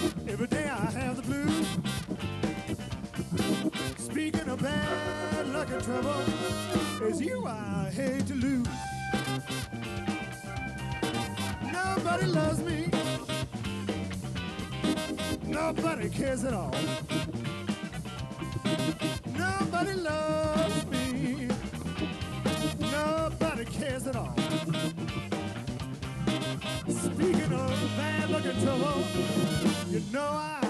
Every day I have the blues. Speaking of bad luck and trouble, it's you I hate to lose. Nobody loves me. Nobody cares at all. Nobody loves me. Nobody cares at all. Speaking of bad luck and trouble, you know I